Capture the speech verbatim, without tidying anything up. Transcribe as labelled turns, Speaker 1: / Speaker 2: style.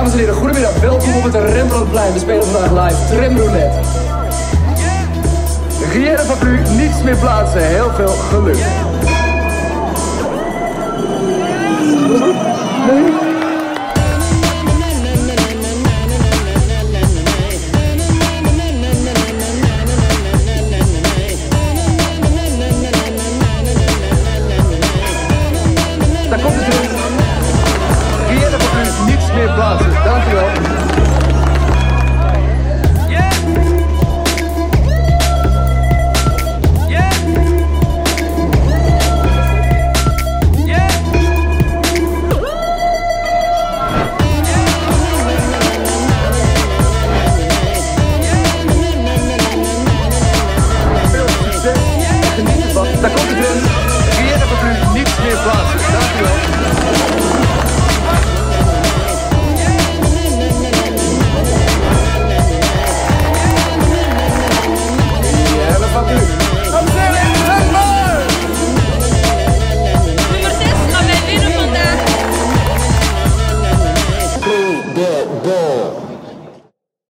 Speaker 1: Dames en heren, goedemiddag. Welkom op het Rembrandtplein. We spelen vandaag live Tramroulette. Guillaume van u, niets meer plaatsen. Heel veel geluk. Nee. Daar komt het in. Guillaume van u, niets meer plaatsen. Dankjewel. Daar komt het in. Guillaume van u, niets meer plaatsen.